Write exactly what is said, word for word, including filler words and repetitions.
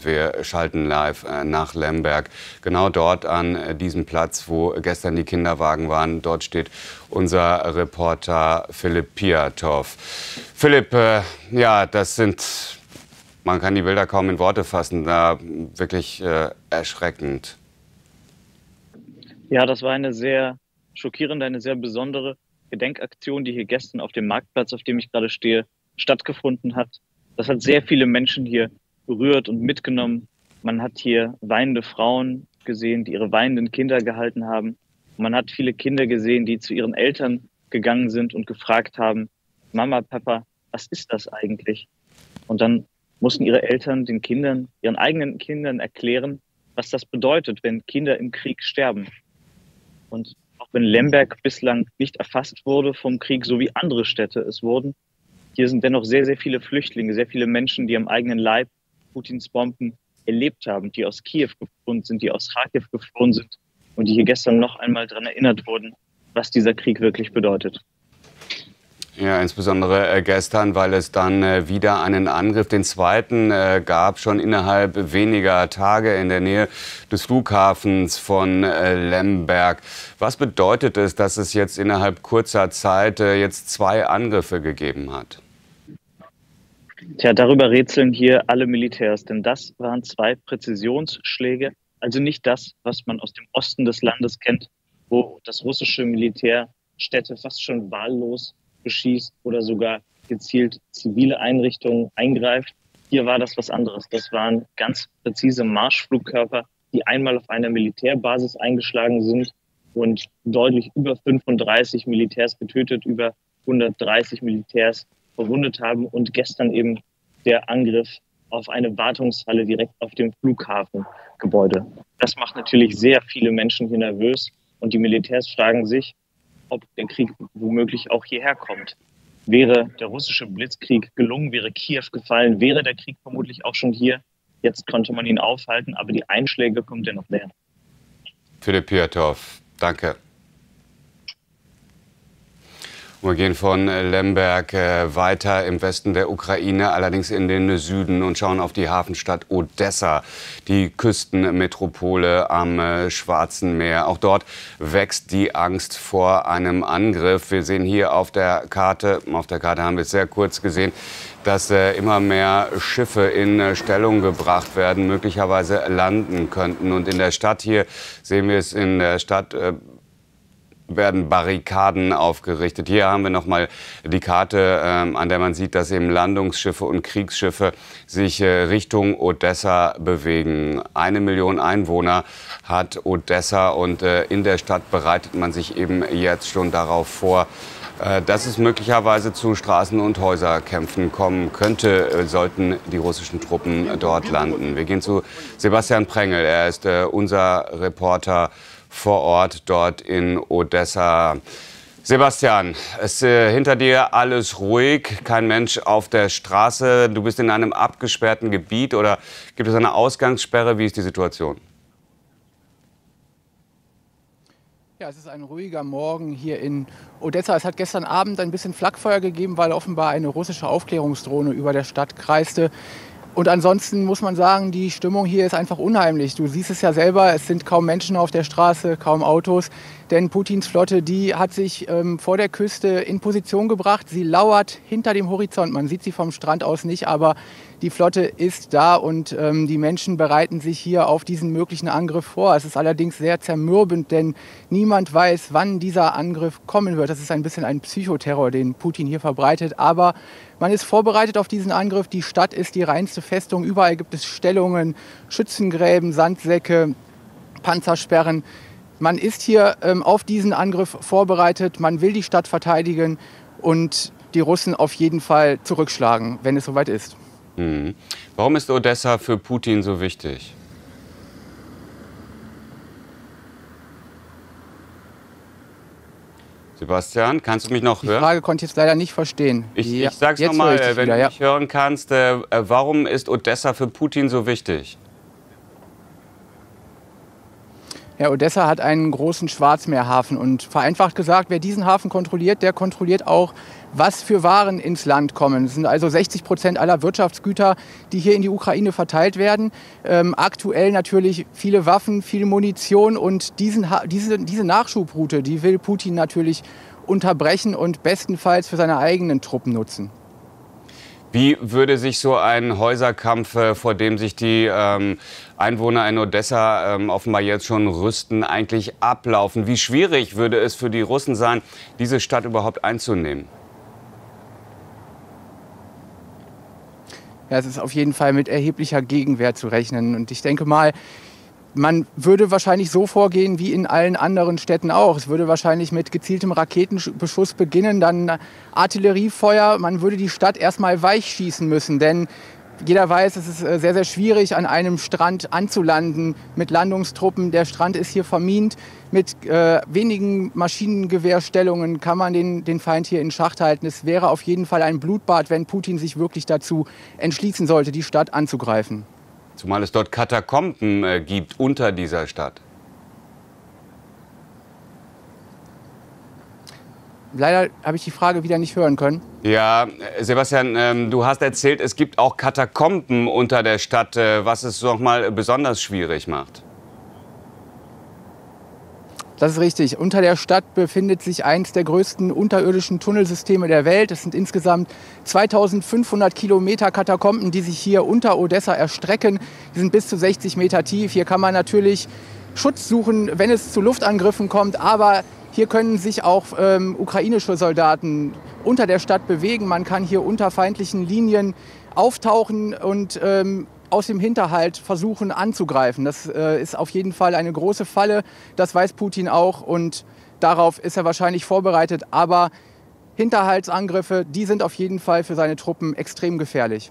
Wir schalten live nach Lemberg, genau dort an diesem Platz, wo gestern die Kinderwagen waren. Dort steht unser Reporter Philipp Piatow. Philipp, äh, ja, das sind, man kann die Bilder kaum in Worte fassen, da wirklich äh, erschreckend. Ja, das war eine sehr schockierende, eine sehr besondere Gedenkaktion, die hier gestern auf dem Marktplatz, auf dem ich gerade stehe, stattgefunden hat. Das hat sehr viele Menschen hier berührt und mitgenommen. Man hat hier weinende Frauen gesehen, die ihre weinenden Kinder gehalten haben. Man hat viele Kinder gesehen, die zu ihren Eltern gegangen sind und gefragt haben, Mama, Papa, was ist das eigentlich? Und dann mussten ihre Eltern den Kindern, ihren eigenen Kindern erklären, was das bedeutet, wenn Kinder im Krieg sterben. Und auch wenn Lemberg bislang nicht erfasst wurde vom Krieg, so wie andere Städte es wurden, hier sind dennoch sehr, sehr viele Flüchtlinge, sehr viele Menschen, die am eigenen Leib Putins Bomben erlebt haben, die aus Kiew geflohen sind, die aus Kharkiv geflohen sind und die hier gestern noch einmal daran erinnert wurden, was dieser Krieg wirklich bedeutet. Ja, insbesondere äh, gestern, weil es dann äh, wieder einen Angriff, den zweiten, äh, gab, schon innerhalb weniger Tage in der Nähe des Flughafens von äh, Lemberg. Was bedeutet es, dass es jetzt innerhalb kurzer Zeit äh, jetzt zwei Angriffe gegeben hat? Tja, darüber rätseln hier alle Militärs, denn das waren zwei Präzisionsschläge, also nicht das, was man aus dem Osten des Landes kennt, wo das russische Militär Städte fast schon wahllos beschießt oder sogar gezielt zivile Einrichtungen eingreift. Hier war das was anderes. Das waren ganz präzise Marschflugkörper, die einmal auf einer Militärbasis eingeschlagen sind und deutlich über fünfunddreißig Militärs getötet, über hundertdreißig Militärs verwundet haben und gestern eben der Angriff auf eine Wartungshalle direkt auf dem Flughafengebäude. Das macht natürlich sehr viele Menschen hier nervös und die Militärs fragen sich, ob der Krieg womöglich auch hierher kommt. Wäre der russische Blitzkrieg gelungen, wäre Kiew gefallen, wäre der Krieg vermutlich auch schon hier. Jetzt konnte man ihn aufhalten, aber die Einschläge kommen dennoch näher. Philipp Piatow, danke. Wir gehen von Lemberg äh, weiter im Westen der Ukraine, allerdings in den Süden und schauen auf die Hafenstadt Odessa, die Küstenmetropole am äh, Schwarzen Meer. Auch dort wächst die Angst vor einem Angriff. Wir sehen hier auf der Karte, auf der Karte haben wir es sehr kurz gesehen, dass äh, immer mehr Schiffe in äh, Stellung gebracht werden, möglicherweise landen könnten. Und in der Stadt hier sehen wir es in der Stadt, äh, werden Barrikaden aufgerichtet. Hier haben wir noch mal die Karte, ähm, an der man sieht, dass eben Landungsschiffe und Kriegsschiffe sich äh, Richtung Odessa bewegen. Eine Million Einwohner hat Odessa und äh, in der Stadt bereitet man sich eben jetzt schon darauf vor, äh, dass es möglicherweise zu Straßen- und Häuserkämpfen kommen könnte, äh, sollten die russischen Truppen dort landen. Wir gehen zu Sebastian Prengel. Er ist äh, unser Reporter vor Ort dort in Odessa. Sebastian, ist äh, hinter dir alles ruhig, kein Mensch auf der Straße. Du bist in einem abgesperrten Gebiet oder gibt es eine Ausgangssperre? Wie ist die Situation? Ja, es ist ein ruhiger Morgen hier in Odessa. Es hat gestern Abend ein bisschen Flakfeuer gegeben, weil offenbar eine russische Aufklärungsdrohne über der Stadt kreiste. Und ansonsten muss man sagen, die Stimmung hier ist einfach unheimlich. Du siehst es ja selber, es sind kaum Menschen auf der Straße, kaum Autos. Denn Putins Flotte, die hat sich ähm, vor der Küste in Position gebracht. Sie lauert hinter dem Horizont. Man sieht sie vom Strand aus nicht, aber die Flotte ist da und ähm, die Menschen bereiten sich hier auf diesen möglichen Angriff vor. Es ist allerdings sehr zermürbend, denn niemand weiß, wann dieser Angriff kommen wird. Das ist ein bisschen ein Psychoterror, den Putin hier verbreitet. Aber man ist vorbereitet auf diesen Angriff. Die Stadt ist die reinste Festung. Überall gibt es Stellungen, Schützengräben, Sandsäcke, Panzersperren. Man ist hier ähm, auf diesen Angriff vorbereitet. Man will die Stadt verteidigen und die Russen auf jeden Fall zurückschlagen, wenn es soweit ist. Hm. Warum ist Odessa für Putin so wichtig? Sebastian, kannst du mich noch hören? Die Frage konnte ich jetzt leider nicht verstehen. Ich, ja, ich sage es nochmal, wenn wieder, du ja. mich hören kannst. Äh, warum ist Odessa für Putin so wichtig? Ja, Odessa hat einen großen Schwarzmeerhafen und vereinfacht gesagt, wer diesen Hafen kontrolliert, der kontrolliert auch was für Waren ins Land kommen. Es sind also sechzig Prozent aller Wirtschaftsgüter, die hier in die Ukraine verteilt werden. Ähm, aktuell natürlich viele Waffen, viel Munition und diesen, diese, diese Nachschubroute, die will Putin natürlich unterbrechen und bestenfalls für seine eigenen Truppen nutzen. Wie würde sich so ein Häuserkampf, äh, vor dem sich die ähm, Einwohner in Odessa ähm, offenbar jetzt schon rüsten, eigentlich ablaufen? Wie schwierig würde es für die Russen sein, diese Stadt überhaupt einzunehmen? Ja, es ist auf jeden Fall mit erheblicher Gegenwehr zu rechnen. Und ich denke mal, man würde wahrscheinlich so vorgehen wie in allen anderen Städten auch. Es würde wahrscheinlich mit gezieltem Raketenbeschuss beginnen, dann Artilleriefeuer. Man würde die Stadt erstmal weichschießen müssen, denn jeder weiß, es ist sehr, sehr schwierig, an einem Strand anzulanden mit Landungstruppen. Der Strand ist hier vermint. Mit äh, wenigen Maschinengewehrstellungen kann man den, den Feind hier in Schach halten. Es wäre auf jeden Fall ein Blutbad, wenn Putin sich wirklich dazu entschließen sollte, die Stadt anzugreifen. Zumal es dort Katakomben äh, gibt unter dieser Stadt. Leider habe ich die Frage wieder nicht hören können. Ja, Sebastian, ähm, du hast erzählt, es gibt auch Katakomben unter der Stadt, äh, was es noch mal besonders schwierig macht. Das ist richtig. Unter der Stadt befindet sich eines der größten unterirdischen Tunnelsysteme der Welt. Es sind insgesamt zweitausendfünfhundert Kilometer Katakomben, die sich hier unter Odessa erstrecken. Die sind bis zu sechzig Meter tief. Hier kann man natürlich Schutz suchen, wenn es zu Luftangriffen kommt. Aber hier können sich auch ähm, ukrainische Soldaten unter der Stadt bewegen. Man kann hier unter feindlichen Linien auftauchen und ähm, aus dem Hinterhalt versuchen anzugreifen. Das äh, ist auf jeden Fall eine große Falle. Das weiß Putin auch und darauf ist er wahrscheinlich vorbereitet. Aber Hinterhaltsangriffe, die sind auf jeden Fall für seine Truppen extrem gefährlich.